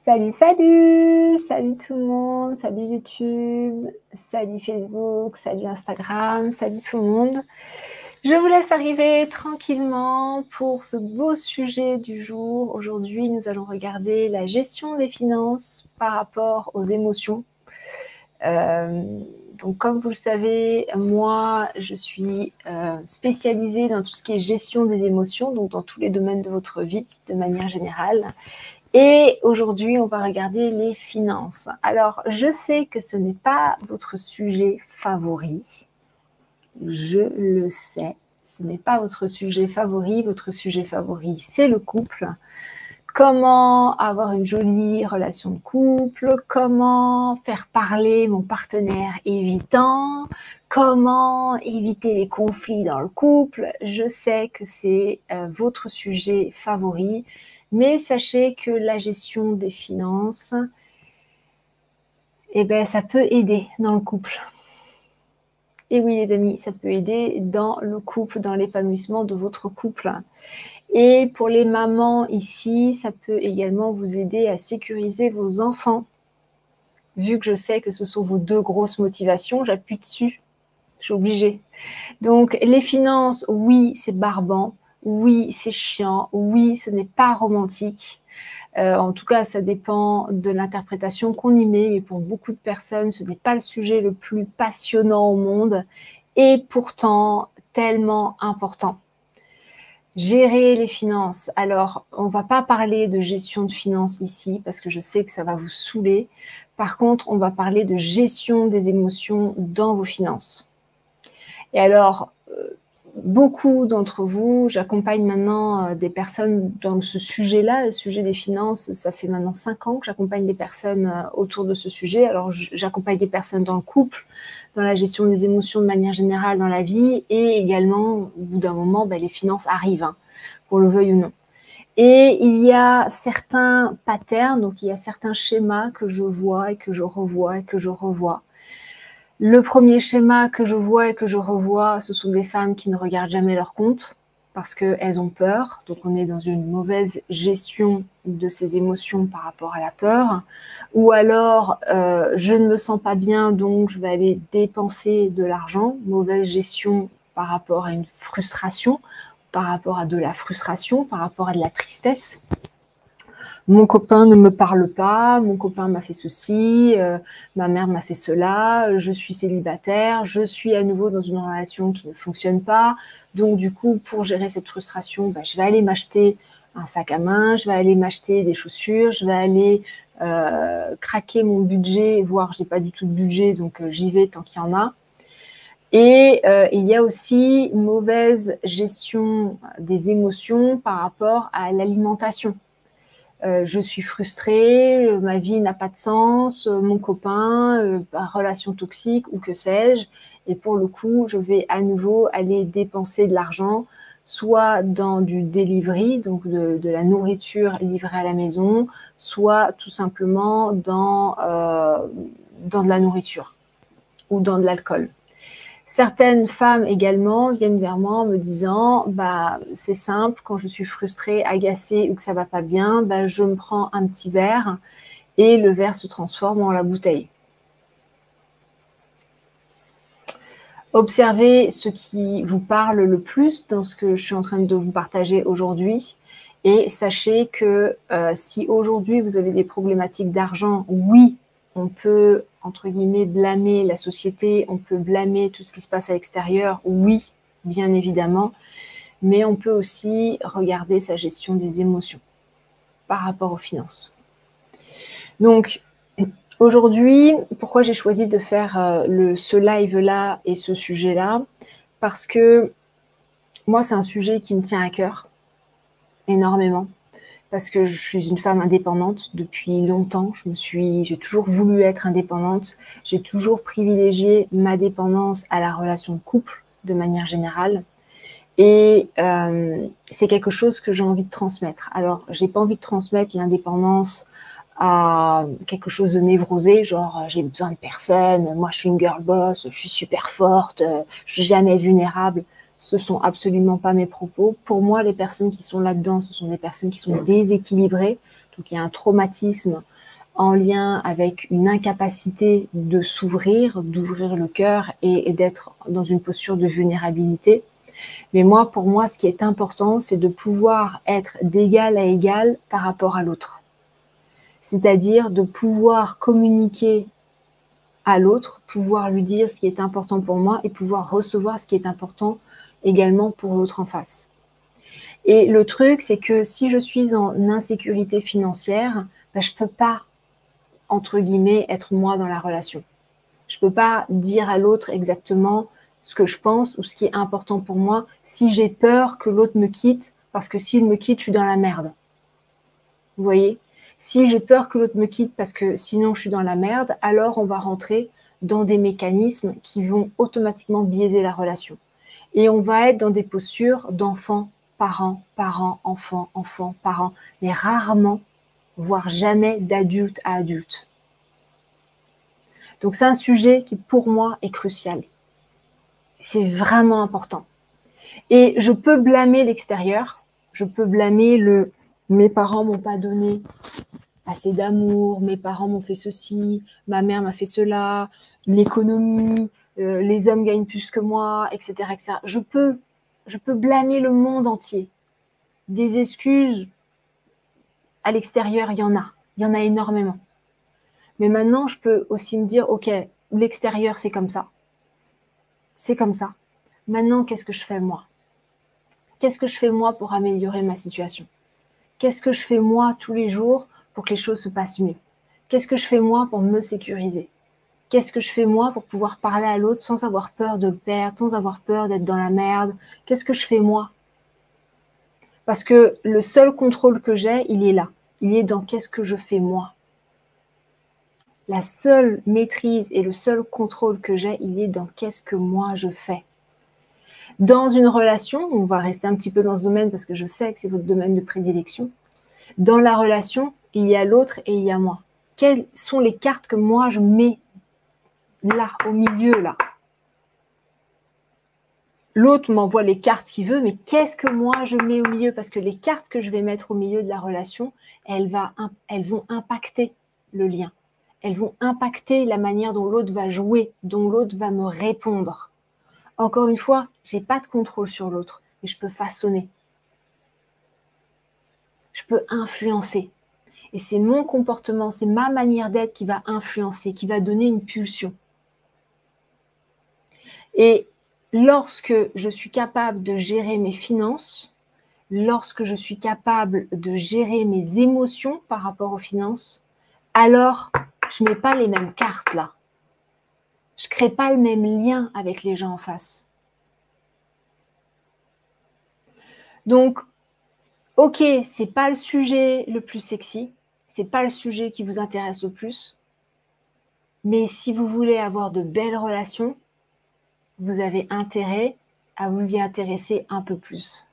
Salut, salut! Salut tout le monde, salut YouTube, salut Facebook, salut Instagram, salut tout le monde. Je vous laisse arriver tranquillement pour ce beau sujet du jour. Aujourd'hui, nous allons regarder la gestion des finances par rapport aux émotions. Donc, comme vous le savez, moi, je suis spécialisée dans tout ce qui est gestion des émotions, donc dans tous les domaines de votre vie, de manière générale. Et aujourd'hui, on va regarder les finances. Alors, je sais que ce n'est pas votre sujet favori. Je le sais, ce n'est pas votre sujet favori. Votre sujet favori, c'est le couple. Comment avoir une jolie relation de couple, comment faire parler mon partenaire évitant, comment éviter les conflits dans le couple. Je sais que c'est votre sujet favori, mais sachez que la gestion des finances, ça peut aider dans le couple. Et oui les amis, ça peut aider dans le couple, dans l'épanouissement de votre couple. Et pour les mamans ici, ça peut également vous aider à sécuriser vos enfants. Vu que je sais que ce sont vos deux grosses motivations, j'appuie dessus. Je suis obligée. Donc, les finances, oui, c'est barbant. Oui, c'est chiant. Oui, ce n'est pas romantique. En tout cas, ça dépend de l'interprétation qu'on y met. Mais pour beaucoup de personnes, ce n'est pas le sujet le plus passionnant au monde. Et pourtant, tellement important. Gérer les finances. Alors, on ne va pas parler de gestion de finances ici parce que je sais que ça va vous saouler. Par contre, on va parler de gestion des émotions dans vos finances. Et alors, beaucoup d'entre vous, j'accompagne maintenant des personnes dans ce sujet-là, le sujet des finances. Ça fait maintenant 5 ans que j'accompagne des personnes autour de ce sujet. Alors, j'accompagne des personnes dans le couple, dans la gestion des émotions de manière générale dans la vie, et également, au bout d'un moment, les finances arrivent, qu'on le veuille ou non. Et il y a certains patterns, donc il y a certains schémas que je vois et que je revois et que je revois. Le premier schéma que je vois et que je revois, ce sont des femmes qui ne regardent jamais leur compte parce qu'elles ont peur. Donc, on est dans une mauvaise gestion de ces émotions par rapport à la peur. Ou alors, je ne me sens pas bien, donc je vais aller dépenser de l'argent. Mauvaise gestion par rapport à une frustration, par rapport à de la frustration, par rapport à de la tristesse. Mon copain ne me parle pas, mon copain m'a fait ceci, ma mère m'a fait cela, je suis célibataire, je suis à nouveau dans une relation qui ne fonctionne pas. Donc du coup, pour gérer cette frustration, je vais aller m'acheter un sac à main, je vais aller m'acheter des chaussures, je vais aller craquer mon budget, voire j'ai pas du tout de budget, donc j'y vais tant qu'il y en a. Et il y a aussi une mauvaise gestion des émotions par rapport à l'alimentation. Je suis frustrée, ma vie n'a pas de sens, mon copain, relation toxique ou que sais-je. Et pour le coup, je vais à nouveau aller dépenser de l'argent, soit dans du delivery, donc de la nourriture livrée à la maison, soit tout simplement dans de la nourriture ou dans de l'alcool. Certaines femmes également viennent vers moi en me disant c'est simple, quand je suis frustrée, agacée ou que ça va pas bien, je me prends un petit verre et le verre se transforme en la bouteille. Observez ce qui vous parle le plus dans ce que je suis en train de vous partager aujourd'hui et sachez que si aujourd'hui vous avez des problématiques d'argent, oui, on peut, entre guillemets, blâmer la société, on peut blâmer tout ce qui se passe à l'extérieur, oui, bien évidemment, mais on peut aussi regarder sa gestion des émotions par rapport aux finances. Donc, aujourd'hui, pourquoi j'ai choisi de faire ce live-là et ce sujet-là? Parce que moi, c'est un sujet qui me tient à cœur énormément. Parce que je suis une femme indépendante depuis longtemps. J'ai toujours voulu être indépendante. J'ai toujours privilégié ma dépendance à la relation de couple de manière générale. Et c'est quelque chose que j'ai envie de transmettre. Alors, j'ai pas envie de transmettre l'indépendance à quelque chose de névrosé, genre j'ai besoin de personne, moi je suis une girl boss, je suis super forte, je suis jamais vulnérable. Ce sont absolument pas mes propos. Pour moi, les personnes qui sont là-dedans, ce sont des personnes qui sont déséquilibrées, Donc il y a un traumatisme en lien avec une incapacité de s'ouvrir, d'ouvrir le cœur et d'être dans une posture de vulnérabilité. Mais moi, pour moi, ce qui est important, c'est de pouvoir être d'égal à égal par rapport à l'autre. C'est-à-dire de pouvoir communiquer à l'autre, pouvoir lui dire ce qui est important pour moi et pouvoir recevoir ce qui est important également pour l'autre en face. Et le truc, c'est que si je suis en insécurité financière, je ne peux pas, entre guillemets, être moi dans la relation. Je ne peux pas dire à l'autre exactement ce que je pense ou ce qui est important pour moi si j'ai peur que l'autre me quitte, parce que s'il me quitte, je suis dans la merde. Vous voyez? Si j'ai peur que l'autre me quitte parce que sinon je suis dans la merde, alors on va rentrer dans des mécanismes qui vont automatiquement biaiser la relation. Et on va être dans des postures d'enfant, parent, parent, enfant, enfant, parent, mais rarement, voire jamais d'adulte à adulte. Donc c'est un sujet qui pour moi est crucial. C'est vraiment important. Et je peux blâmer l'extérieur, je peux blâmer mes parents m'ont pas donné assez d'amour, mes parents m'ont fait ceci, ma mère m'a fait cela, l'économie, les hommes gagnent plus que moi, etc., etc. Je peux blâmer le monde entier. Des excuses à l'extérieur, il y en a énormément. Mais maintenant, je peux aussi me dire, ok, l'extérieur, c'est comme ça. C'est comme ça. Maintenant, qu'est-ce que je fais moi? Qu'est-ce que je fais moi pour améliorer ma situation? Qu'est-ce que je fais moi tous les jours pour que les choses se passent mieux? Qu'est-ce que je fais moi pour me sécuriser? Qu'est-ce que je fais moi pour pouvoir parler à l'autre sans avoir peur de le perdre, sans avoir peur d'être dans la merde? Qu'est-ce que je fais moi? Parce que le seul contrôle que j'ai, il est là. Il est dans qu'est-ce que je fais moi. La seule maîtrise et le seul contrôle que j'ai, il est dans qu'est-ce que moi je fais. Dans une relation, on va rester un petit peu dans ce domaine parce que je sais que c'est votre domaine de prédilection. Dans la relation, il y a l'autre et il y a moi. Quelles sont les cartes que moi je mets là, au milieu, là? L'autre m'envoie les cartes qu'il veut, mais qu'est-ce que moi je mets au milieu? Parce que les cartes que je vais mettre au milieu de la relation, elles vont impacter le lien. Elles vont impacter la manière dont l'autre va jouer, dont l'autre va me répondre. Encore une fois, je n'ai pas de contrôle sur l'autre, mais je peux façonner. Je peux influencer. Et c'est mon comportement, c'est ma manière d'être qui va influencer, qui va donner une pulsion. Et lorsque je suis capable de gérer mes finances, lorsque je suis capable de gérer mes émotions par rapport aux finances, alors je ne mets pas les mêmes cartes là. Je ne crée pas le même lien avec les gens en face. Donc, ok, ce n'est pas le sujet le plus sexy, ce n'est pas le sujet qui vous intéresse le plus, mais si vous voulez avoir de belles relations, vous avez intérêt à vous y intéresser un peu plus.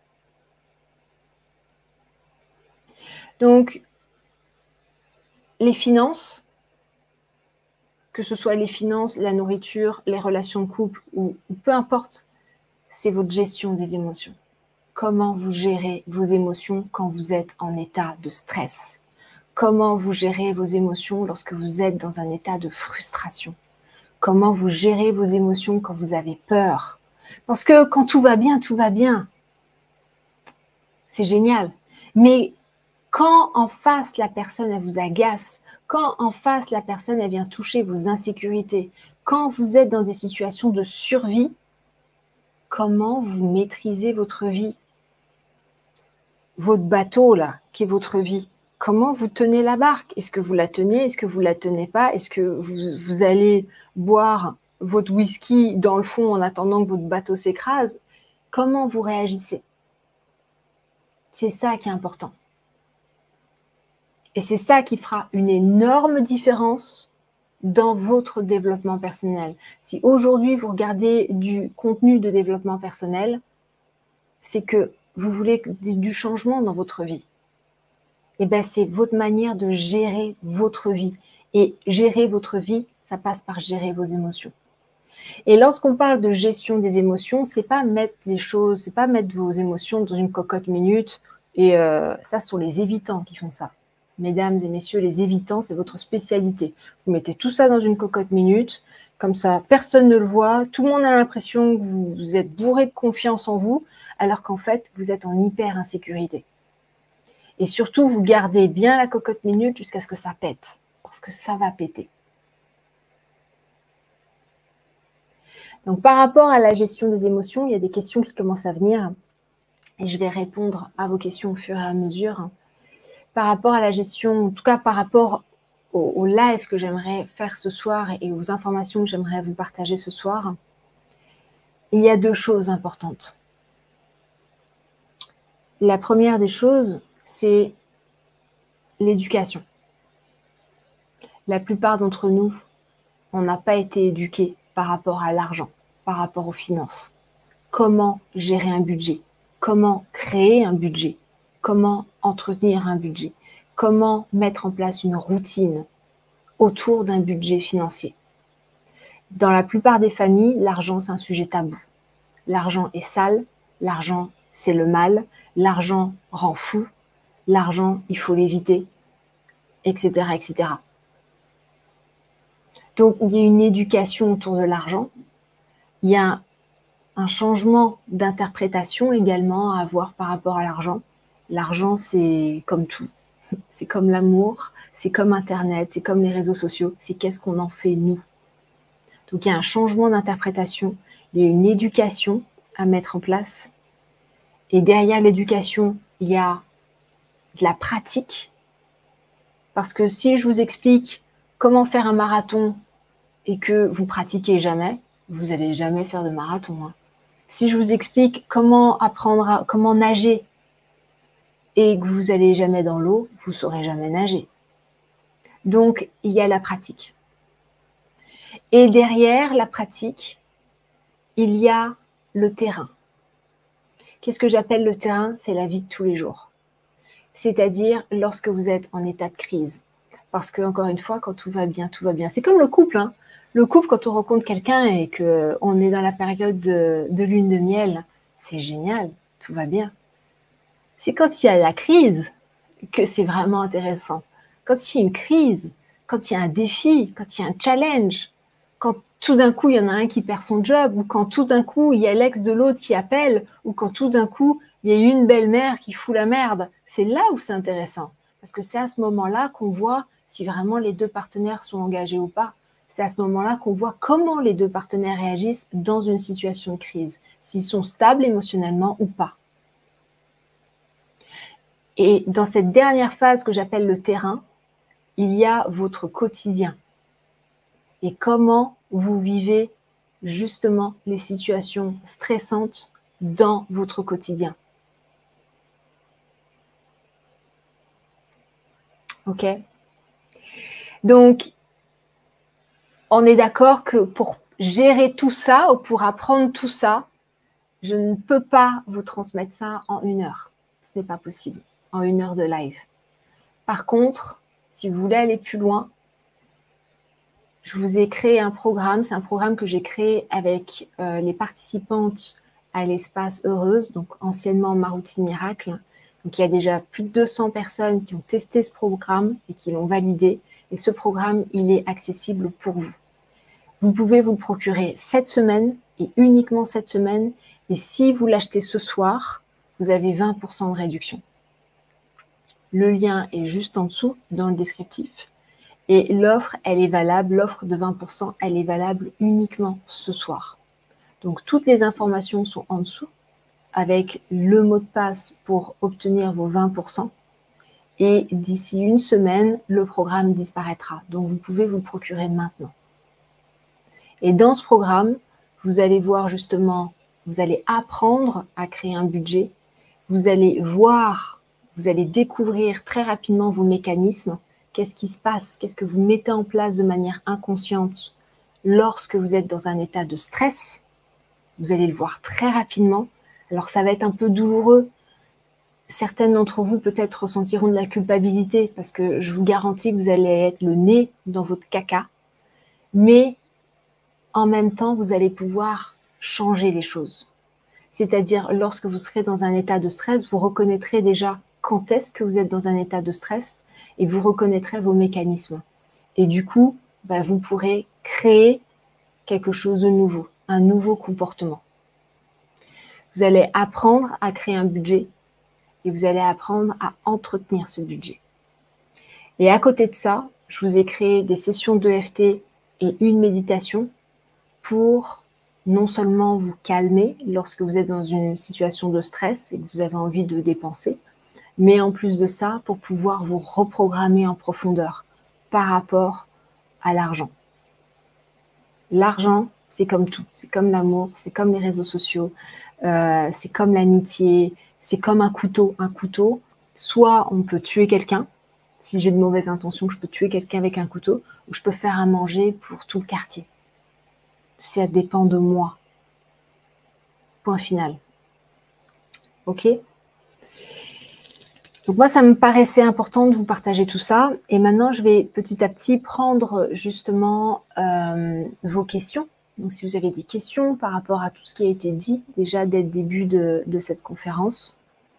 Donc, les finances, que ce soit les finances, la nourriture, les relations de couple ou peu importe, c'est votre gestion des émotions. Comment vous gérez vos émotions quand vous êtes en état de stress? Comment vous gérez vos émotions lorsque vous êtes dans un état de frustration? Comment vous gérez vos émotions quand vous avez peur? Parce que quand tout va bien, tout va bien. C'est génial. Mais quand en face, la personne, elle vous agace, quand en face, la personne, elle vient toucher vos insécurités, quand vous êtes dans des situations de survie, comment vous maîtrisez votre vie? Votre bateau, là, qui est votre vie, comment vous tenez la barque? Est-ce que vous la tenez? Est-ce que vous ne la tenez pas? Est-ce que vous allez boire votre whisky dans le fond en attendant que votre bateau s'écrase? Comment vous réagissez? C'est ça qui est important. Et c'est ça qui fera une énorme différence dans votre développement personnel. Si aujourd'hui vous regardez du contenu de développement personnel, c'est que vous voulez du changement dans votre vie. Et bien c'est votre manière de gérer votre vie. Et gérer votre vie, ça passe par gérer vos émotions. Et lorsqu'on parle de gestion des émotions, c'est pas mettre les choses, c'est pas mettre vos émotions dans une cocotte minute. Et ça, ce sont les évitants qui font ça. mesdames et messieurs les évitants, c'est votre spécialité. Vous mettez tout ça dans une cocotte minute, comme ça personne ne le voit, tout le monde a l'impression que vous êtes bourré de confiance en vous, alors qu'en fait vous êtes en hyper insécurité. Et surtout, vous gardez bien la cocotte minute jusqu'à ce que ça pète, parce que ça va péter. Donc par rapport à la gestion des émotions, il y a des questions qui commencent à venir, et je vais répondre à vos questions au fur et à mesure. Par rapport à la gestion, en tout cas par rapport au live que j'aimerais faire ce soir et aux informations que j'aimerais vous partager ce soir, il y a 2 choses importantes. La première des choses, c'est l'éducation. La plupart d'entre nous, on n'a pas été éduqués par rapport à l'argent, par rapport aux finances. Comment gérer un budget? Comment créer un budget? Comment entretenir un budget? Comment mettre en place une routine autour d'un budget financier? Dans la plupart des familles, l'argent, c'est un sujet tabou. L'argent est sale, l'argent, c'est le mal, l'argent rend fou, l'argent, il faut l'éviter, etc., etc. Donc, il y a une éducation autour de l'argent. Il y a un changement d'interprétation également à avoir par rapport à l'argent. L'argent, c'est comme tout. C'est comme l'amour, c'est comme Internet, c'est comme les réseaux sociaux. C'est qu'est-ce qu'on en fait, nous. Donc, il y a un changement d'interprétation. Il y a une éducation à mettre en place. Et derrière l'éducation, il y a de la pratique. Parce que si je vous explique comment faire un marathon et que vous pratiquez jamais, vous n'allez jamais faire de marathon. Hein. Si je vous explique comment apprendre comment nager et que vous n'allez jamais dans l'eau, vous ne saurez jamais nager. Donc, il y a la pratique. Et derrière la pratique, il y a le terrain. Qu'est-ce que j'appelle le terrain? C'est la vie de tous les jours. C'est-à-dire lorsque vous êtes en état de crise. Parce que, encore une fois, quand tout va bien, tout va bien. C'est comme le couple. Hein. Le couple, quand on rencontre quelqu'un et qu'on est dans la période de lune de miel, c'est génial, tout va bien. C'est quand il y a la crise que c'est vraiment intéressant. Quand il y a une crise, quand il y a un défi, quand il y a un challenge, quand tout d'un coup, il y en a un qui perd son job, ou quand tout d'un coup, il y a l'ex de l'autre qui appelle, ou quand tout d'un coup, il y a une belle-mère qui fout la merde. C'est là où c'est intéressant. Parce que c'est à ce moment-là qu'on voit si vraiment les 2 partenaires sont engagés ou pas. C'est à ce moment-là qu'on voit comment les 2 partenaires réagissent dans une situation de crise, s'ils sont stables émotionnellement ou pas. Et dans cette dernière phase que j'appelle le terrain, il y a votre quotidien. Et comment vous vivez justement les situations stressantes dans votre quotidien. Ok? Donc, on est d'accord que pour gérer tout ça ou pour apprendre tout ça, je ne peux pas vous transmettre ça en 1 heure. Ce n'est pas possible, en 1 heure de live. Par contre, si vous voulez aller plus loin, je vous ai créé un programme. C'est un programme que j'ai créé avec les participantes à l'espace Heureuse, donc anciennement Ma Routine Miracle. Donc, il y a déjà plus de 200 personnes qui ont testé ce programme et qui l'ont validé. Et ce programme, il est accessible pour vous. Vous pouvez vous le procurer cette semaine et uniquement cette semaine. Et si vous l'achetez ce soir, vous avez 20% de réduction. Le lien est juste en dessous dans le descriptif. Et l'offre, elle est valable, l'offre de 20%, elle est valable uniquement ce soir. Donc, toutes les informations sont en dessous avec le mot de passe pour obtenir vos 20%. Et d'ici 1 semaine, le programme disparaîtra. Donc, vous pouvez vous le procurer maintenant. Et dans ce programme, vous allez voir justement, vous allez apprendre à créer un budget. Vous allez voir, vous allez découvrir très rapidement vos mécanismes. Qu'est-ce qui se passe? Qu'est-ce que vous mettez en place de manière inconsciente lorsque vous êtes dans un état de stress? Vous allez le voir très rapidement. Alors, ça va être un peu douloureux. Certaines d'entre vous peut-être ressentiront de la culpabilité parce que je vous garantis que vous allez être le nez dans votre caca. Mais en même temps, vous allez pouvoir changer les choses. C'est-à-dire, lorsque vous serez dans un état de stress, vous reconnaîtrez déjà quand est-ce que vous êtes dans un état de stress et vous reconnaîtrez vos mécanismes. Et du coup, vous pourrez créer quelque chose de nouveau, un nouveau comportement. Vous allez apprendre à créer un budget et vous allez apprendre à entretenir ce budget. Et à côté de ça, je vous ai créé des sessions d'EFT et une méditation pour non seulement vous calmer lorsque vous êtes dans une situation de stress et que vous avez envie de dépenser, mais en plus de ça, pour pouvoir vous reprogrammer en profondeur par rapport à l'argent. L'argent, c'est comme tout, c'est comme l'amour, c'est comme les réseaux sociaux, c'est comme l'amitié, c'est comme un couteau. Un couteau, soit on peut tuer quelqu'un, si j'ai de mauvaises intentions, je peux tuer quelqu'un avec un couteau, ou je peux faire à manger pour tout le quartier. Ça dépend de moi. Point final. Ok ? Donc moi, ça me paraissait important de vous partager tout ça. Et maintenant, je vais petit à petit prendre justement vos questions. Donc si vous avez des questions par rapport à tout ce qui a été dit déjà dès le début de cette conférence.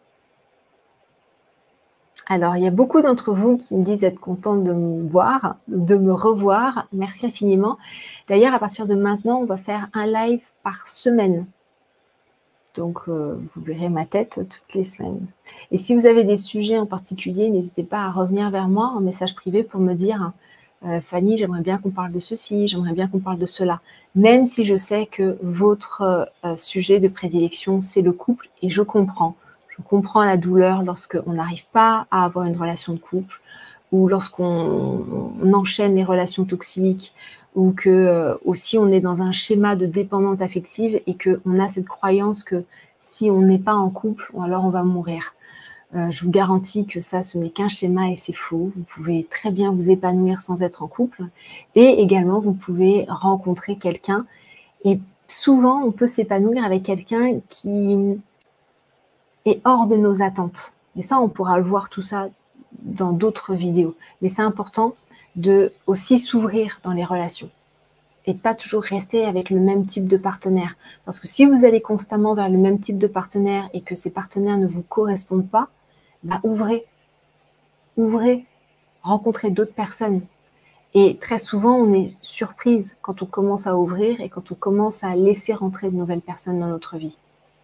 Alors, il y a beaucoup d'entre vous qui me disent être contents de me voir, de me revoir. Merci infiniment. D'ailleurs, à partir de maintenant, on va faire un live par semaine. Donc, vous verrez ma tête toutes les semaines. Et si vous avez des sujets en particulier, n'hésitez pas à revenir vers moi en message privé pour me dire Fanny, j'aimerais bien qu'on parle de ceci, j'aimerais bien qu'on parle de cela. Même si je sais que votre sujet de prédilection, c'est le couple, et je comprends. Je comprends la douleur lorsqu'on n'arrive pas à avoir une relation de couple, ou lorsqu'on enchaîne les relations toxiques, ou que aussi on est dans un schéma de dépendance affective et qu'on a cette croyance que si on n'est pas en couple, alors on va mourir. Je vous garantis que ça, ce n'est qu'un schéma et c'est faux. Vous pouvez très bien vous épanouir sans être en couple. Et également, vous pouvez rencontrer quelqu'un. Et souvent, on peut s'épanouir avec quelqu'un qui est hors de nos attentes. Et ça, on pourra le voir tout ça dans d'autres vidéos. Mais c'est important de aussi s'ouvrir dans les relations et de pas toujours rester avec le même type de partenaire. Parce que si vous allez constamment vers le même type de partenaire et que ces partenaires ne vous correspondent pas, ouvrez, rencontrez d'autres personnes. Et très souvent, on est surprise quand on commence à ouvrir et quand on commence à laisser rentrer de nouvelles personnes dans notre vie.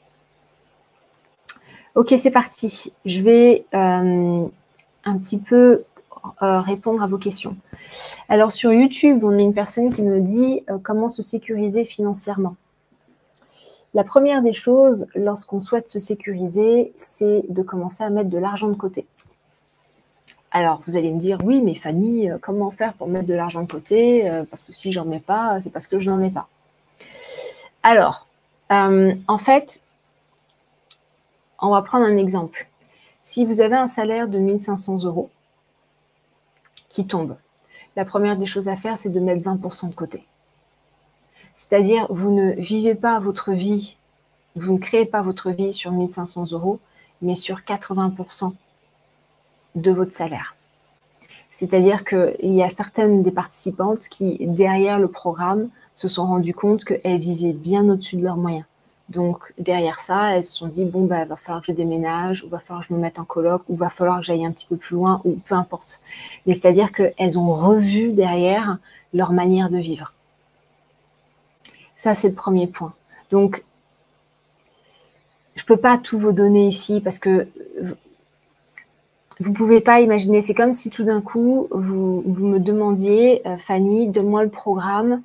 Ok, c'est parti. Je vais un petit peu répondre à vos questions. Alors, sur YouTube, on a une personne qui me dit comment se sécuriser financièrement. La première des choses, lorsqu'on souhaite se sécuriser, c'est de commencer à mettre de l'argent de côté. Alors, vous allez me dire, oui, mais Fanny, comment faire pour mettre de l'argent de côté parce que si j'en mets pas, c'est parce que je n'en ai pas. Alors, en fait, on va prendre un exemple. Si vous avez un salaire de 1 500 € qui tombe, la première des choses à faire, c'est de mettre 20% de côté. C'est-à-dire, vous ne vivez pas votre vie, vous ne créez pas votre vie sur 1 500 €, mais sur 80% de votre salaire. C'est-à-dire qu'il y a certaines des participantes qui, derrière le programme, se sont rendues compte qu'elles vivaient bien au-dessus de leurs moyens. Donc, derrière ça, elles se sont dit, bon, va falloir que je déménage, ou va falloir que je me mette en coloc, ou va falloir que j'aille un petit peu plus loin, ou peu importe. Mais c'est-à-dire qu'elles ont revu derrière leur manière de vivre. Ça, c'est le premier point. Donc, je ne peux pas tout vous donner ici parce que vous ne pouvez pas imaginer. C'est comme si tout d'un coup, vous me demandiez, Fanny, donne-moi le programme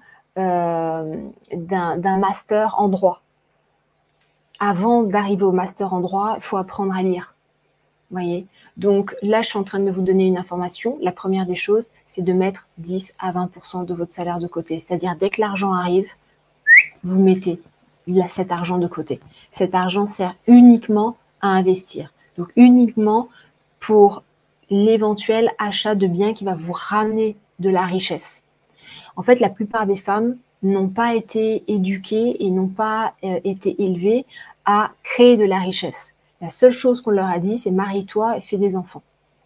d'un master en droit. Avant d'arriver au master en droit, il faut apprendre à lire. Vous voyez ? Donc là, je suis en train de vous donner une information. La première des choses, c'est de mettre 10 à 20% de votre salaire de côté. C'est-à-dire, dès que l'argent arrive, vous mettez cet argent de côté. Cet argent sert uniquement à investir. Donc uniquement pour l'éventuel achat de biens qui va vous ramener de la richesse. En fait, la plupart des femmes n'ont pas été éduquées et n'ont pas été élevées à créer de la richesse. La seule chose qu'on leur a dit, c'est marie-toi et fais des enfants.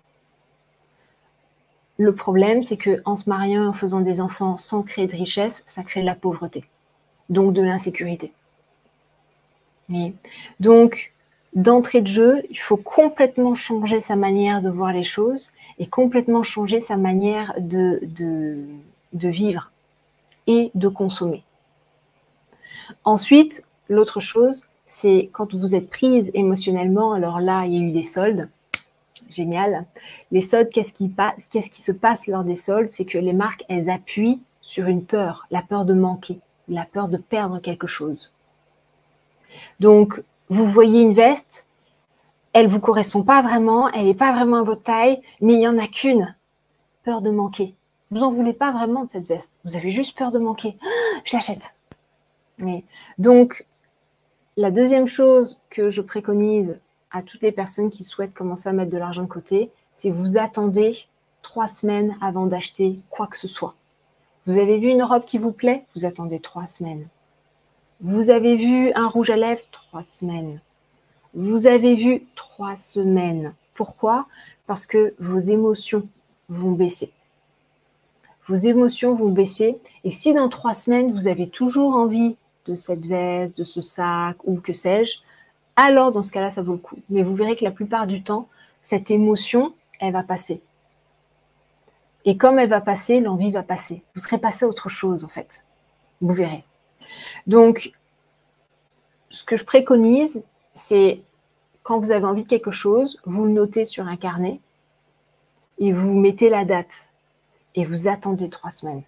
Le problème, c'est qu'en se mariant, en faisant des enfants sans créer de richesse, ça crée de la pauvreté, donc de l'insécurité. Donc, d'entrée de jeu, il faut complètement changer sa manière de voir les choses et complètement changer sa manière de vivre et de consommer. Ensuite, l'autre chose, c'est quand vous êtes prise émotionnellement, alors là, il y a eu des soldes, génial. Les soldes, qu'est-ce qui se passe lors des soldes? C'est que les marques, elles appuient sur une peur, la peur de manquer, la peur de perdre quelque chose. Donc, vous voyez une veste, elle ne vous correspond pas vraiment, elle n'est pas vraiment à votre taille, mais il n'y en a qu'une, peur de manquer. Vous n'en voulez pas vraiment de cette veste, vous avez juste peur de manquer. Ah, je l'achète. Mais, donc, la deuxième chose que je préconise à toutes les personnes qui souhaitent commencer à mettre de l'argent de côté, c'est vous attendez 3 semaines avant d'acheter quoi que ce soit. Vous avez vu une robe qui vous plaît? Vous attendez 3 semaines. Vous avez vu un rouge à lèvres? 3 semaines. Vous avez vu 3 semaines. Pourquoi? Parce que vos émotions vont baisser. Vos émotions vont baisser. Et si dans 3 semaines, vous avez toujours envie de cette veste, de ce sac ou que sais-je, alors dans ce cas-là, ça vaut le coup. Mais vous verrez que la plupart du temps, cette émotion, elle va passer. Et comme elle va passer, l'envie va passer. Vous serez passé à autre chose, en fait. Vous verrez. Donc, ce que je préconise, c'est quand vous avez envie de quelque chose, vous le notez sur un carnet et vous mettez la date et vous attendez 3 semaines.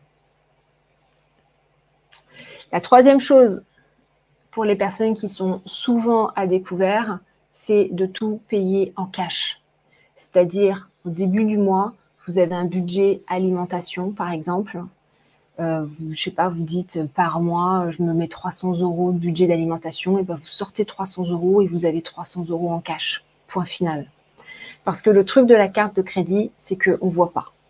La troisième chose pour les personnes qui sont souvent à découvert, c'est de tout payer en cash. C'est-à-dire, au début du mois, vous avez un budget alimentation, par exemple. Je sais pas, vous dites par mois, je me mets 300 € de budget d'alimentation, et ben vous sortez 300 € et vous avez 300 € en cash. Point final. Parce que le truc de la carte de crédit, c'est qu'on ne voit pas.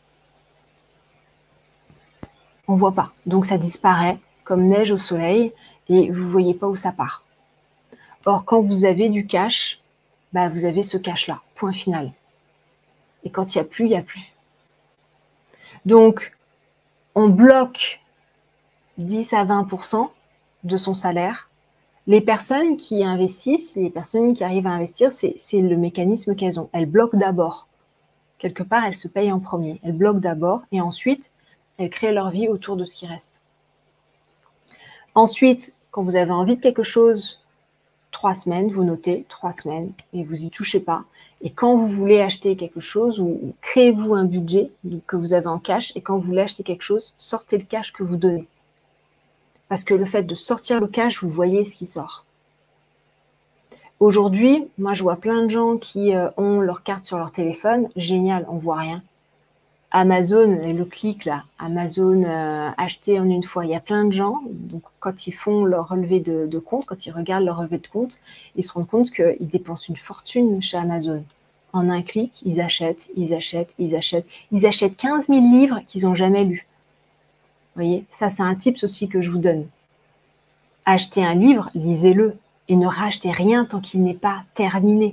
On ne voit pas. Donc ça disparaît comme neige au soleil et vous ne voyez pas où ça part. Or, quand vous avez du cash, bah, vous avez ce cash-là. Point final. Et quand il n'y a plus, il n'y a plus. Donc, on bloque 10 à 20% de son salaire. Les personnes qui investissent, les personnes qui arrivent à investir, c'est le mécanisme qu'elles ont. Elles bloquent d'abord. Quelque part, elles se payent en premier. Elles bloquent d'abord et ensuite, elles créent leur vie autour de ce qui reste. Ensuite, quand vous avez envie de quelque chose, 3 semaines, vous notez 3 semaines et vous n'y touchez pas. Et quand vous voulez acheter quelque chose, ou créez-vous un budget que vous avez en cash et quand vous voulez acheter quelque chose, sortez le cash que vous donnez. Parce que le fait de sortir le cash, vous voyez ce qui sort. Aujourd'hui, moi je vois plein de gens qui ont leur carte sur leur téléphone. Génial, on voit rien. Amazon, le clic là, Amazon acheter en une fois. Il y a plein de gens, donc quand ils font leur relevé de compte, quand ils regardent leur relevé de compte, ils se rendent compte qu'ils dépensent une fortune chez Amazon. En un clic, ils achètent, ils achètent, ils achètent. Ils achètent 15 000 livres qu'ils n'ont jamais lus. Vous voyez, ça c'est un tips aussi que je vous donne. Achetez un livre, lisez-le et ne rachetez rien tant qu'il n'est pas terminé.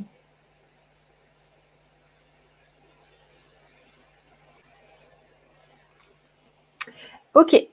Ok.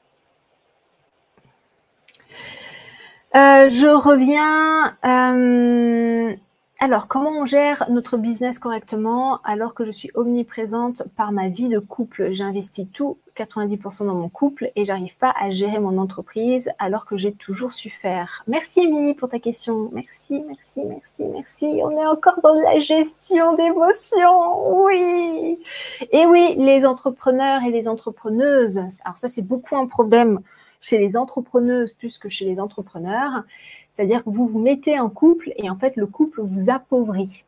Je reviens. Alors, comment on gère notre business correctement alors que je suis omniprésente par ma vie de couple? J'investis tout, 90% dans mon couple et j'arrive pas à gérer mon entreprise alors que j'ai toujours su faire. Merci Émilie pour ta question. Merci, merci, merci, merci. On est encore dans la gestion d'émotions. Oui. Et oui, les entrepreneurs et les entrepreneuses. Alors ça, c'est beaucoup un problème chez les entrepreneuses plus que chez les entrepreneurs. C'est-à-dire que vous vous mettez en couple et en fait, le couple vous appauvrit.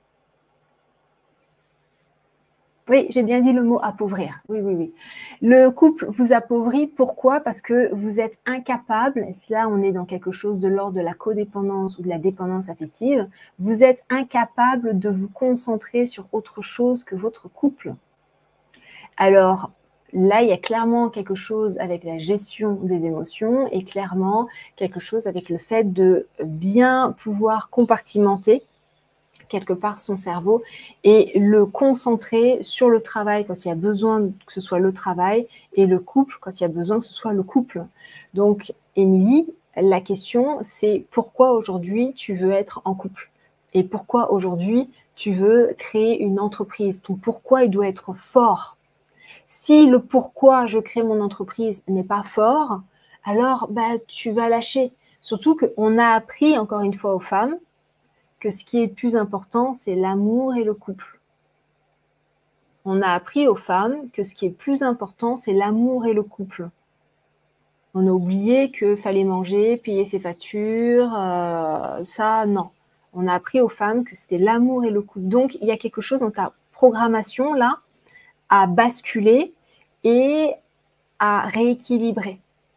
Oui, j'ai bien dit le mot appauvrir. Oui, oui, oui. Le couple vous appauvrit. Pourquoi? Parce que vous êtes incapable, et là on est dans quelque chose de l'ordre de la codépendance ou de la dépendance affective, vous êtes incapable de vous concentrer sur autre chose que votre couple. Alors, là, il y a clairement quelque chose avec la gestion des émotions et clairement quelque chose avec le fait de bien pouvoir compartimenter quelque part son cerveau et le concentrer sur le travail quand il y a besoin que ce soit le travail et le couple quand il y a besoin que ce soit le couple. Donc, Émilie, la question, c'est pourquoi aujourd'hui tu veux être en couple? Et pourquoi aujourd'hui tu veux créer une entreprise. Ton pourquoi, il doit être fort. Si le pourquoi je crée mon entreprise n'est pas fort, alors tu vas lâcher. Surtout qu'on a appris, encore une fois, aux femmes, que ce qui est le plus important, c'est l'amour et le couple. On a appris aux femmes que ce qui est le plus important, c'est l'amour et le couple. On a oublié qu'il fallait manger, payer ses factures, ça, non. On a appris aux femmes que c'était l'amour et le couple. Donc, il y a quelque chose dans ta programmation, là, à basculer et à rééquilibrer.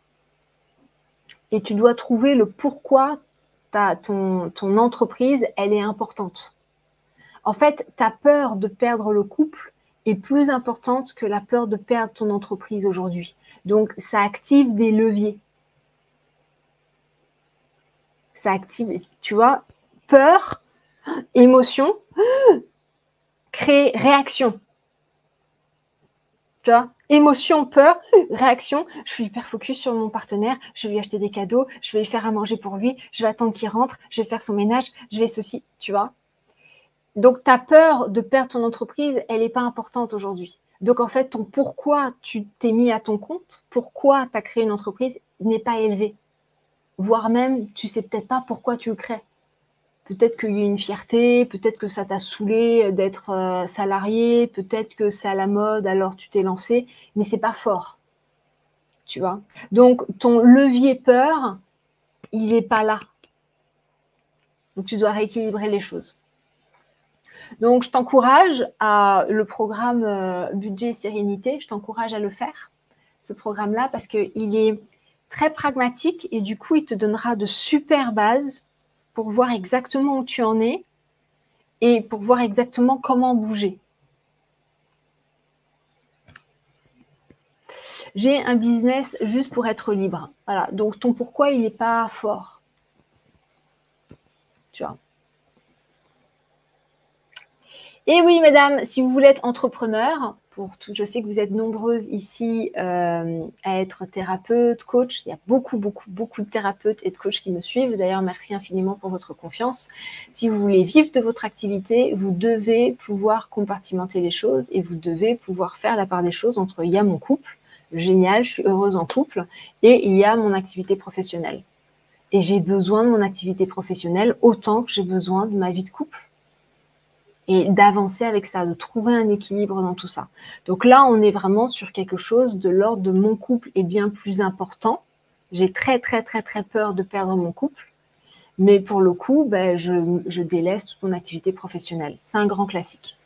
Et tu dois trouver le pourquoi ton entreprise, elle est importante. En fait, ta peur de perdre le couple est plus importante que la peur de perdre ton entreprise aujourd'hui. Donc, ça active des leviers. Ça active, tu vois, peur, émotion, crée réaction. Tu vois, émotion, peur, réaction. Je suis hyper focus sur mon partenaire. Je vais lui acheter des cadeaux. Je vais lui faire à manger pour lui. Je vais attendre qu'il rentre. Je vais faire son ménage. Je vais ceci, tu vois. Donc, ta peur de perdre ton entreprise, elle n'est pas importante aujourd'hui. Donc, en fait, ton pourquoi tu t'es mis à ton compte, pourquoi tu as créé une entreprise, n'est pas élevé. Voire même, tu ne sais peut-être pas pourquoi tu le crées. Peut-être qu'il y a une fierté, peut-être que ça t'a saoulé d'être salarié, peut-être que c'est à la mode, alors tu t'es lancé, mais c'est pas fort. Tu vois. Donc, ton levier peur, il n'est pas là. Donc, tu dois rééquilibrer les choses. Donc, je t'encourage à le programme Budget et Sérénité, je t'encourage à le faire, ce programme-là, parce qu'il est très pragmatique et du coup, il te donnera de super bases pour voir exactement où tu en es et pour voir exactement comment bouger. J'ai un business juste pour être libre. Voilà. Donc, ton pourquoi, il n'est pas fort. Tu vois. Et oui, mesdames, si vous voulez être entrepreneur, je sais que vous êtes nombreuses ici à être thérapeute, coach. Il y a beaucoup de thérapeutes et de coachs qui me suivent. D'ailleurs, merci infiniment pour votre confiance. Si vous voulez vivre de votre activité, vous devez pouvoir compartimenter les choses et vous devez pouvoir faire la part des choses entre il y a mon couple, génial, je suis heureuse en couple, et il y a mon activité professionnelle. Et j'ai besoin de mon activité professionnelle autant que j'ai besoin de ma vie de couple. Et d'avancer avec ça, de trouver un équilibre dans tout ça. Donc là, on est vraiment sur quelque chose de l'ordre de mon couple est bien plus important. J'ai très peur de perdre mon couple. Mais pour le coup, je délaisse toute mon activité professionnelle. C'est un grand classique.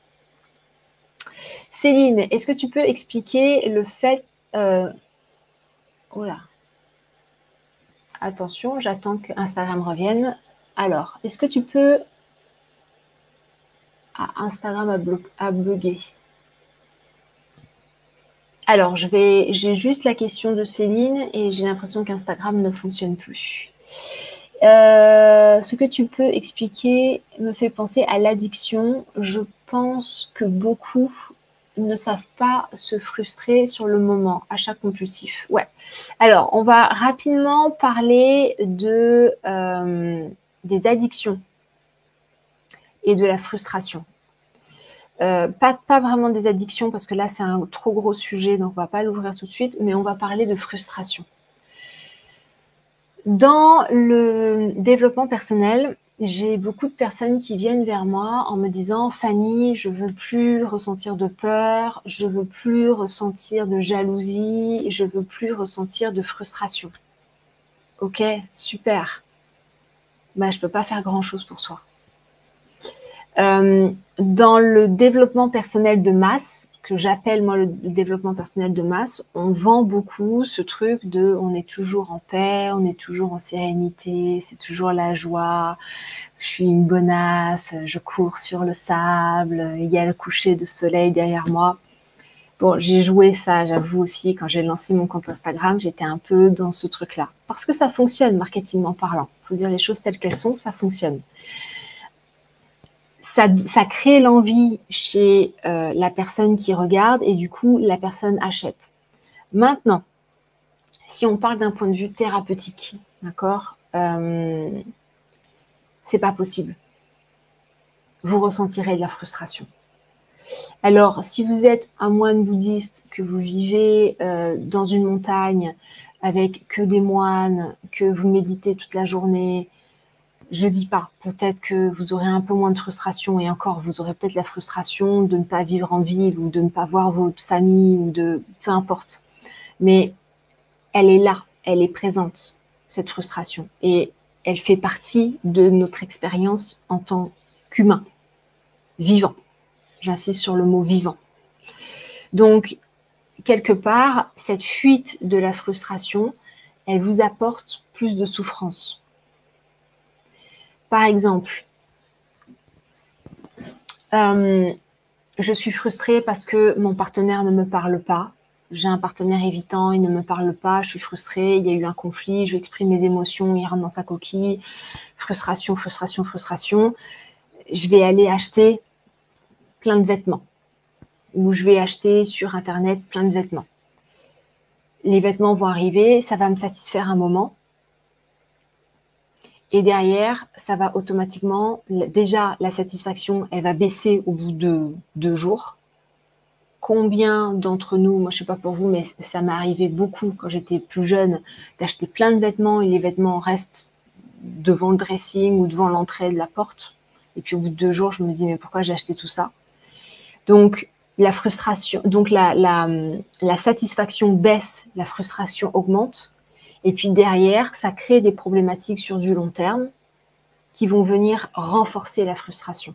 Céline, est-ce que tu peux expliquer le fait... Oh là. Attention, j'attends que Instagram revienne. Alors, est-ce que tu peux... Ah, Instagram a blogué. Alors, j'ai juste la question de Céline et j'ai l'impression qu'Instagram ne fonctionne plus. Ce que tu peux expliquer me fait penser à l'addiction. Je pense que beaucoup ne savent pas se frustrer sur le moment, achat compulsif. Ouais. Alors, on va rapidement parler des addictions et de la frustration. Pas vraiment des addictions parce que là c'est un trop gros sujet, donc on va pas l'ouvrir tout de suite, mais on va parler de frustration. Dans le développement personnel, j'ai beaucoup de personnes qui viennent vers moi en me disant « Fanny, je veux plus ressentir de peur, je veux plus ressentir de jalousie, je veux plus ressentir de frustration. » Ok, super. Je peux pas faire grand-chose pour toi. Dans le développement personnel de masse, que j'appelle moi le développement personnel de masse, on vend beaucoup ce truc de on est toujours en paix, on est toujours en sérénité, c'est toujours la joie, je suis une bonasse, je cours sur le sable, il y a le coucher de soleil derrière moi. Bon, j'ai joué ça, j'avoue aussi, quand j'ai lancé mon compte Instagram, j'étais un peu dans ce truc-là. Parce que ça fonctionne, marketingment parlant. Il faut dire les choses telles qu'elles sont, ça fonctionne. Ça crée l'envie chez la personne qui regarde et du coup, la personne achète. Maintenant, si on parle d'un point de vue thérapeutique, d'accord, c'est pas possible. vous ressentirez de la frustration. Alors, si vous êtes un moine bouddhiste, que vous vivez dans une montagne avec que des moines, que vous méditez toute la journée, je dis pas, peut-être que vous aurez un peu moins de frustration, et encore, vous aurez peut-être la frustration de ne pas vivre en ville, ou de ne pas voir votre famille, ou de... peu importe. Mais elle est là, elle est présente, cette frustration. Et elle fait partie de notre expérience en tant qu'humain, vivant. J'insiste sur le mot vivant. Donc, quelque part, cette fuite de la frustration, elle vous apporte plus de souffrance. Par exemple, je suis frustrée parce que mon partenaire ne me parle pas. J'ai un partenaire évitant, il ne me parle pas, je suis frustrée, il y a eu un conflit, je exprime mes émotions, il rentre dans sa coquille. Frustration, frustration, frustration. Je vais aller acheter plein de vêtements. Ou je vais acheter sur Internet plein de vêtements. Les vêtements vont arriver, ça va me satisfaire un moment. Et derrière, ça va automatiquement, déjà la satisfaction, elle va baisser au bout de 2 jours. Combien d'entre nous, moi je sais pas pour vous, mais ça m'est arrivé beaucoup quand j'étais plus jeune, d'acheter plein de vêtements et les vêtements restent devant le dressing ou devant l'entrée de la porte. Et puis au bout de 2 jours, je me dis mais pourquoi j'ai acheté tout ça? Donc la frustration, donc la satisfaction baisse, la frustration augmente. Et puis derrière, ça crée des problématiques sur du long terme qui vont venir renforcer la frustration,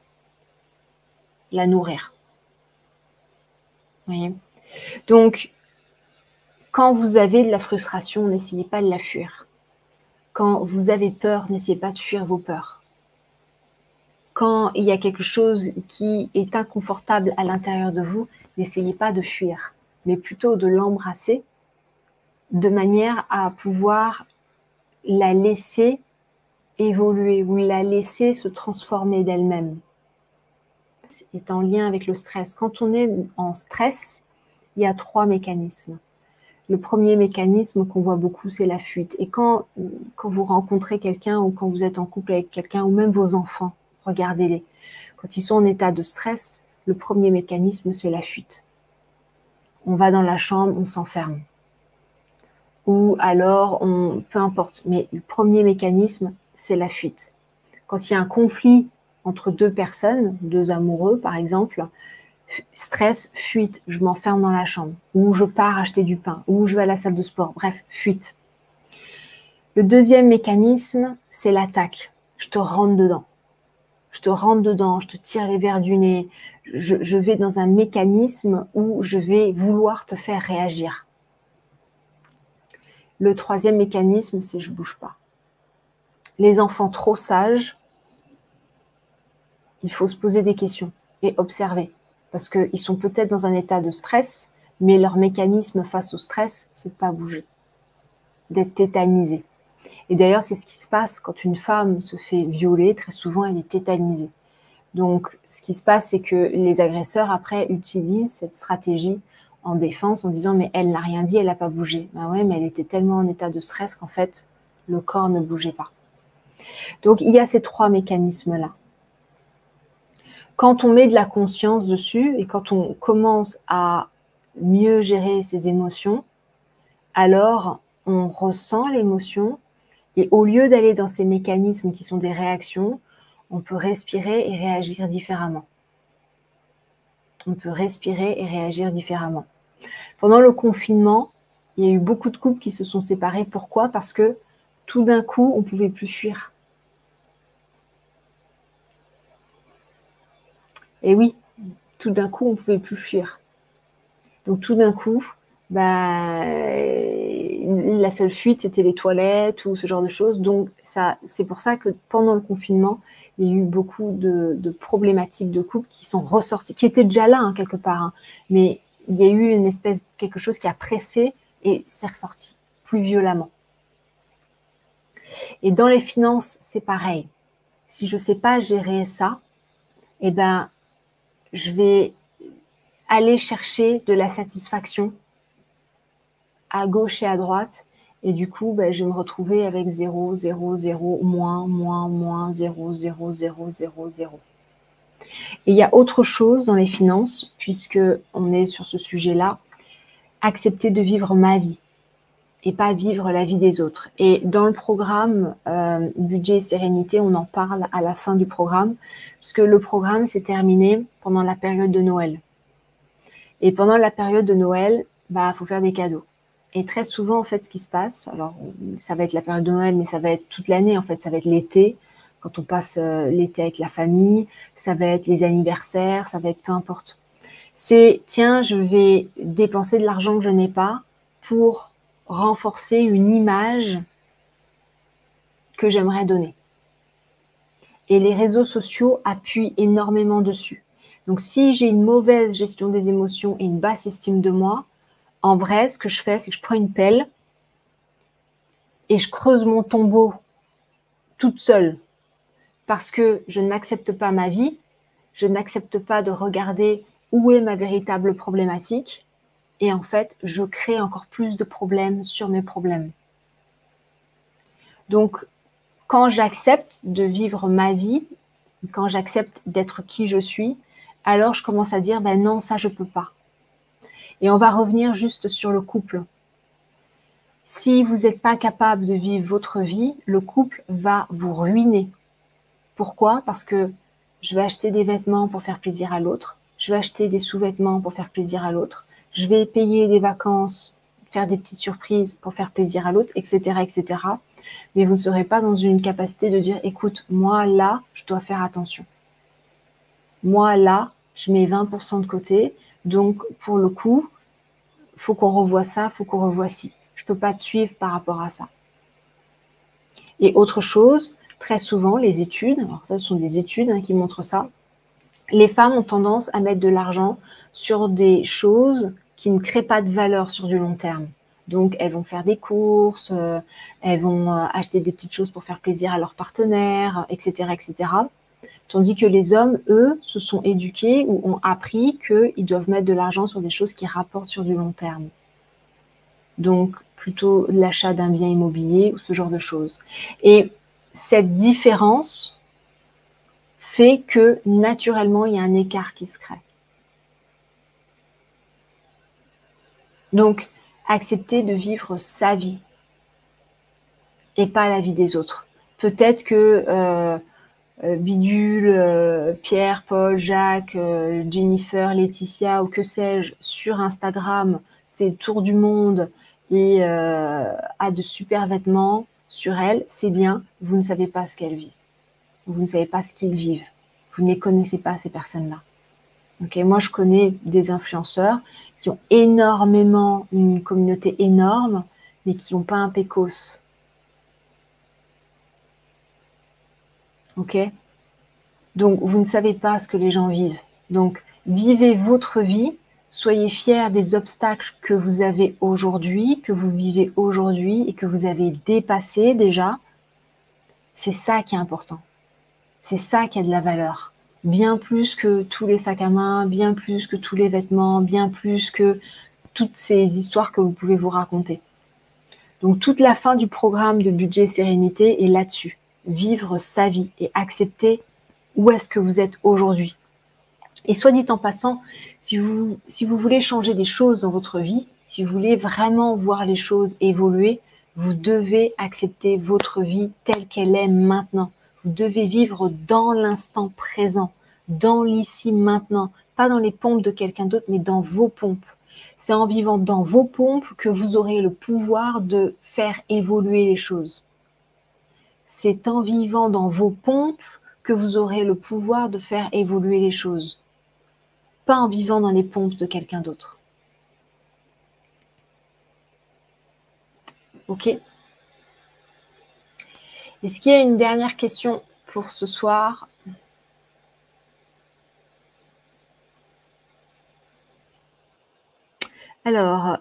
la nourrir. Vous voyez? Donc, quand vous avez de la frustration, n'essayez pas de la fuir. Quand vous avez peur, n'essayez pas de fuir vos peurs. Quand il y a quelque chose qui est inconfortable à l'intérieur de vous, n'essayez pas de fuir, mais plutôt de l'embrasser de manière à pouvoir la laisser évoluer ou la laisser se transformer d'elle-même. C'est en lien avec le stress. Quand on est en stress, il y a 3 mécanismes. Le premier mécanisme qu'on voit beaucoup, c'est la fuite. Et quand vous rencontrez quelqu'un ou quand vous êtes en couple avec quelqu'un ou même vos enfants, regardez-les. Quand ils sont en état de stress, le premier mécanisme, c'est la fuite. On va dans la chambre, on s'enferme. Ou alors, peu importe, mais le premier mécanisme, c'est la fuite. Quand il y a un conflit entre 2 personnes, 2 amoureux par exemple, stress, fuite, je m'enferme dans la chambre, ou je pars acheter du pain, ou je vais à la salle de sport, bref, fuite. Le deuxième mécanisme, c'est l'attaque. Je te rentre dedans. Je te rentre dedans, je te tire les verres du nez, je vais dans un mécanisme où je vais vouloir te faire réagir. Le troisième mécanisme, c'est je bouge pas. Les enfants trop sages, il faut se poser des questions et observer. Parce qu'ils sont peut-être dans un état de stress, mais leur mécanisme face au stress, c'est de ne pas bouger, d'être tétanisé. Et d'ailleurs, c'est ce qui se passe quand une femme se fait violer, très souvent elle est tétanisée. Donc, ce qui se passe, c'est que les agresseurs, après, utilisent cette stratégie en défense en disant « mais elle n'a rien dit, elle n'a pas bougé ». Ben ouais, mais elle était tellement en état de stress qu'en fait, le corps ne bougeait pas. Donc, il y a ces 3 mécanismes-là. Quand on met de la conscience dessus et quand on commence à mieux gérer ses émotions, alors on ressent l'émotion et au lieu d'aller dans ces mécanismes qui sont des réactions, on peut respirer et réagir différemment. On peut respirer et réagir différemment. Pendant le confinement, il y a eu beaucoup de couples qui se sont séparés. Pourquoi? Parce que tout d'un coup, on ne pouvait plus fuir. Et oui, tout d'un coup, on ne pouvait plus fuir. Donc tout d'un coup, la seule fuite, c'était les toilettes ou ce genre de choses. Donc c'est pour ça que pendant le confinement, il y a eu beaucoup de problématiques de couple qui sont ressorties, qui étaient déjà là quelque part, mais il y a eu une espèce quelque chose qui a pressé et c'est ressorti plus violemment. Et dans les finances, c'est pareil. Si je ne sais pas gérer ça, eh ben, je vais aller chercher de la satisfaction à gauche et à droite. Et du coup, je vais me retrouver avec 0, 0, 0, moins, 0, 0, 0, 0, 0, 0. Et il y a autre chose dans les finances, puisque on est sur ce sujet-là, accepter de vivre ma vie et pas vivre la vie des autres. Et dans le programme Budget et Sérénité, on en parle à la fin du programme, puisque le programme s'est terminé pendant la période de Noël. Et pendant la période de Noël, faut faire des cadeaux. Et très souvent, en fait, ce qui se passe, alors ça va être la période de Noël, mais ça va être toute l'année, en fait, ça va être l'été, quand on passe l'été avec la famille, ça va être les anniversaires, ça va être peu importe. C'est, tiens, je vais dépenser de l'argent que je n'ai pas pour renforcer une image que j'aimerais donner. Et les réseaux sociaux appuient énormément dessus. Donc, si j'ai une mauvaise gestion des émotions et une basse estime de moi, en vrai, ce que je fais, c'est que je prends une pelle et je creuse mon tombeau toute seule parce que je n'accepte pas ma vie, je n'accepte pas de regarder où est ma véritable problématique et en fait, je crée encore plus de problèmes sur mes problèmes. Donc, quand j'accepte de vivre ma vie, quand j'accepte d'être qui je suis, alors je commence à dire, non, ça, je peux pas. Et on va revenir juste sur le couple. Si vous n'êtes pas capable de vivre votre vie, le couple va vous ruiner. Pourquoi? Parce que je vais acheter des vêtements pour faire plaisir à l'autre, je vais acheter des sous-vêtements pour faire plaisir à l'autre, je vais payer des vacances, faire des petites surprises pour faire plaisir à l'autre, etc., etc. Mais vous ne serez pas dans une capacité de dire, écoute, moi là, je dois faire attention. Moi là, je mets 20% de côté, donc pour le coup, faut qu'on revoie ça, faut qu'on revoie ci. Je peux pas te suivre par rapport à ça. Et autre chose, très souvent, les études, alors ça, ce sont des études qui montrent ça, les femmes ont tendance à mettre de l'argent sur des choses qui ne créent pas de valeur sur du long terme. Donc, elles vont faire des courses, elles vont acheter des petites choses pour faire plaisir à leur partenaire, etc., etc. Tandis que les hommes, eux, se sont éduqués ou ont appris qu'ils doivent mettre de l'argent sur des choses qui rapportent sur du long terme. Donc, plutôt l'achat d'un bien immobilier ou ce genre de choses. Et cette différence fait que, naturellement, il y a un écart qui se crée. Donc, accepter de vivre sa vie et pas la vie des autres. Peut-être que Bidule, Pierre, Paul, Jacques, Jennifer, Laetitia ou que sais-je, sur Instagram, fait le tour du monde et a de super vêtements sur elle, c'est bien, vous ne savez pas ce qu'elle vit. Vous ne savez pas ce qu'ils vivent. Vous ne les connaissez pas, ces personnes-là. Okay, moi, je connais des influenceurs qui ont énormément, une communauté énorme, mais qui n'ont pas un pécos. Ok? Donc, vous ne savez pas ce que les gens vivent. Donc, vivez votre vie, soyez fiers des obstacles que vous avez aujourd'hui, que vous vivez aujourd'hui et que vous avez dépassé déjà. C'est ça qui est important. C'est ça qui a de la valeur. Bien plus que tous les sacs à main, bien plus que tous les vêtements, bien plus que toutes ces histoires que vous pouvez vous raconter. Donc, toute la fin du programme de Budget et Sérénité est là-dessus. Vivre sa vie et accepter où est-ce que vous êtes aujourd'hui. Et soit dit en passant, si vous voulez changer des choses dans votre vie, si vous voulez vraiment voir les choses évoluer, vous devez accepter votre vie telle qu'elle est maintenant. Vous devez vivre dans l'instant présent, dans l'ici maintenant, pas dans les pompes de quelqu'un d'autre, mais dans vos pompes. C'est en vivant dans vos pompes que vous aurez le pouvoir de faire évoluer les choses. C'est en vivant dans vos pompes que vous aurez le pouvoir de faire évoluer les choses. Pas en vivant dans les pompes de quelqu'un d'autre. Ok? Est-ce qu'il y a une dernière question pour ce soir? Alors,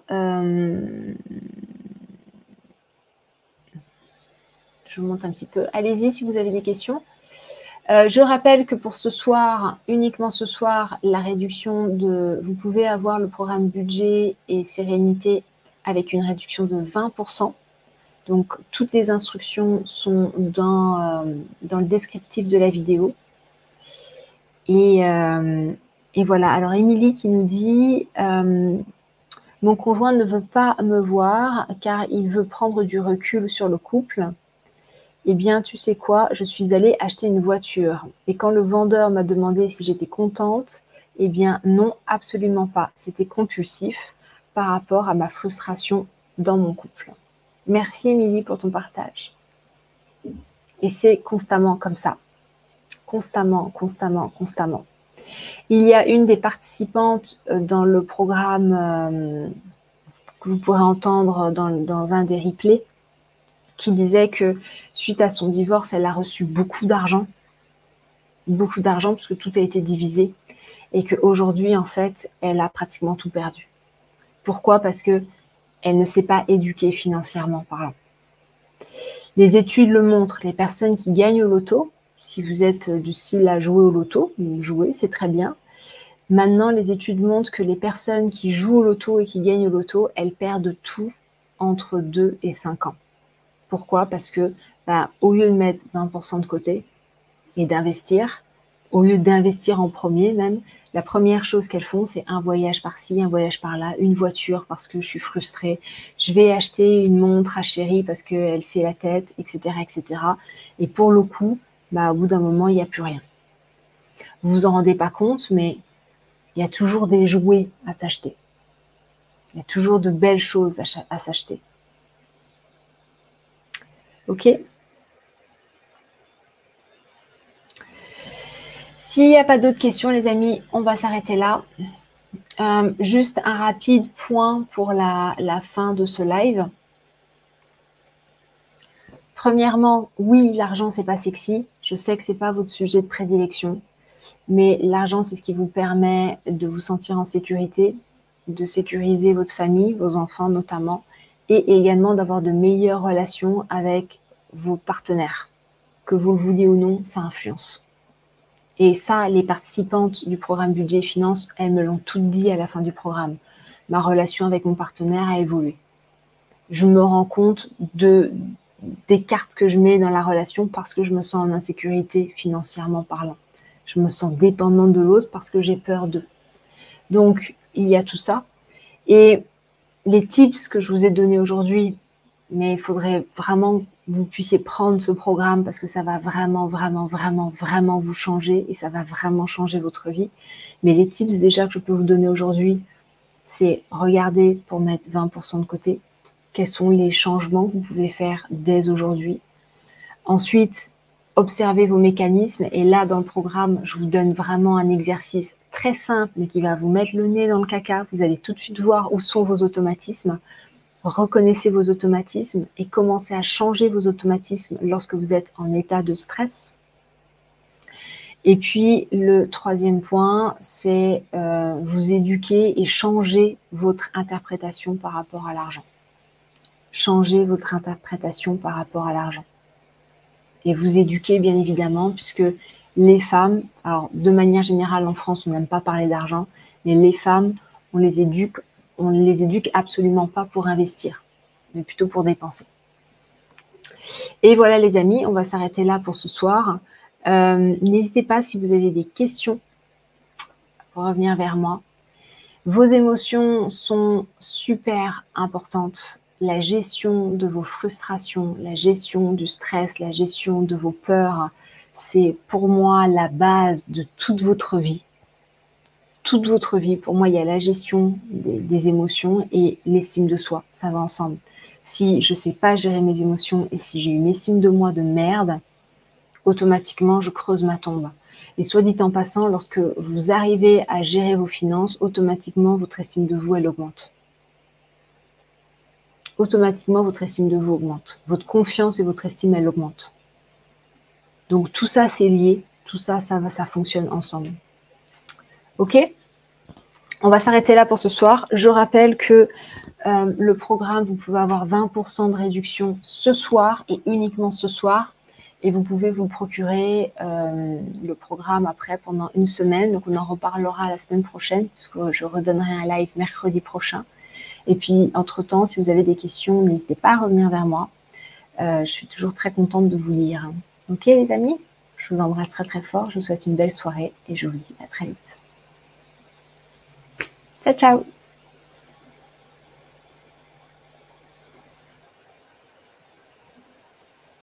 je vous montre un petit peu. Allez-y si vous avez des questions. Je rappelle que pour ce soir, uniquement ce soir, la réduction de... Vous pouvez avoir le programme Budget et Sérénité avec une réduction de 20%. Donc, toutes les instructions sont dans le descriptif de la vidéo. Et voilà. Alors, Émilie qui nous dit mon conjoint ne veut pas me voir car il veut prendre du recul sur le couple. Eh bien, tu sais quoi, je suis allée acheter une voiture. Et quand le vendeur m'a demandé si j'étais contente, eh bien non, absolument pas. C'était compulsif par rapport à ma frustration dans mon couple. Merci Émilie pour ton partage. Et c'est constamment comme ça. Constamment, constamment, constamment. Il y a une des participantes dans le programme que vous pourrez entendre dans un des replays qui disait que suite à son divorce, elle a reçu beaucoup d'argent parce que tout a été divisé et qu'aujourd'hui, en fait, elle a pratiquement tout perdu. Pourquoi? Parce que elle ne s'est pas éduquée financièrement parlant. Les études le montrent, les personnes qui gagnent au loto, si vous êtes du style à jouer au loto, jouer, c'est très bien. Maintenant, les études montrent que les personnes qui jouent au loto et qui gagnent au loto, elles perdent tout entre 2 et 5 ans. Pourquoi? Parce que, au lieu de mettre 20% de côté et d'investir, au lieu d'investir en premier même, la première chose qu'elles font, c'est un voyage par-ci, un voyage par-là, une voiture parce que je suis frustrée, je vais acheter une montre à chérie parce qu'elle fait la tête, etc., etc. Et pour le coup, au bout d'un moment, il n'y a plus rien. Vous vous en rendez pas compte, mais il y a toujours des jouets à s'acheter. Il y a toujours de belles choses à s'acheter. Ok? S'il n'y a pas d'autres questions, les amis, on va s'arrêter là. Juste un rapide point pour la fin de ce live. Premièrement, oui, l'argent, c'est pas sexy. Je sais que c'est pas votre sujet de prédilection, mais l'argent, c'est ce qui vous permet de vous sentir en sécurité, de sécuriser votre famille, vos enfants notamment, et également d'avoir de meilleures relations avec vos partenaires. Que vous le vouliez ou non, ça influence. Et ça, les participantes du programme Budget et Finance, elles me l'ont toutes dit à la fin du programme. Ma relation avec mon partenaire a évolué. Je me rends compte des cartes que je mets dans la relation parce que je me sens en insécurité financièrement parlant. Je me sens dépendante de l'autre parce que j'ai peur d'eux. Donc, il y a tout ça. Et les tips que je vous ai donnés aujourd'hui, mais il faudrait vraiment que vous puissiez prendre ce programme parce que ça va vraiment, vraiment, vraiment, vraiment vous changer et ça va vraiment changer votre vie. Mais les tips déjà que je peux vous donner aujourd'hui, c'est regarder pour mettre 20% de côté. Quels sont les changements que vous pouvez faire dès aujourd'hui? Ensuite, observez vos mécanismes. Et là, dans le programme, je vous donne vraiment un exercice très simple, mais qui va vous mettre le nez dans le caca. Vous allez tout de suite voir où sont vos automatismes. Reconnaissez vos automatismes et commencez à changer vos automatismes lorsque vous êtes en état de stress. Et puis, le troisième point, c'est vous éduquer et changer votre interprétation par rapport à l'argent. Changez votre interprétation par rapport à l'argent. Et vous éduquer, bien évidemment, puisque les femmes, alors de manière générale en France, on n'aime pas parler d'argent, mais les femmes, on les éduque absolument pas pour investir, mais plutôt pour dépenser. Et voilà les amis, on va s'arrêter là pour ce soir. N'hésitez pas si vous avez des questions pour revenir vers moi. Vos émotions sont super importantes. La gestion de vos frustrations, la gestion du stress, la gestion de vos peurs, c'est pour moi la base de toute votre vie. Toute votre vie, pour moi, il y a la gestion des émotions et l'estime de soi. Ça va ensemble. Si je ne sais pas gérer mes émotions et si j'ai une estime de moi de merde, automatiquement, je creuse ma tombe. Et soit dit en passant, lorsque vous arrivez à gérer vos finances, automatiquement, votre estime de vous, elle augmente. Automatiquement, votre estime de vous augmente. Votre confiance et votre estime, elle augmente. Donc, tout ça, c'est lié. Tout ça, ça fonctionne ensemble. Ok ? On va s'arrêter là pour ce soir. Je rappelle que le programme, vous pouvez avoir 20% de réduction ce soir et uniquement ce soir. Et vous pouvez vous procurer le programme après pendant une semaine. Donc, on en reparlera la semaine prochaine puisque je redonnerai un live mercredi prochain. Et puis, entre-temps, si vous avez des questions, n'hésitez pas à revenir vers moi. Je suis toujours très contente de vous lire. Ok, les amis ? Je vous embrasse très très fort, je vous souhaite une belle soirée et je vous dis à très vite. Ciao, ciao!